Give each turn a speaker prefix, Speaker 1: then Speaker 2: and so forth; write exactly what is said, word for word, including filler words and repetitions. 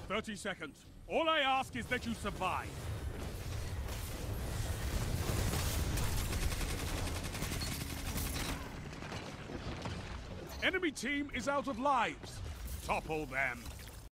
Speaker 1: thirty seconds. All I ask is that you survive. Enemy team is out of lives. Topple them.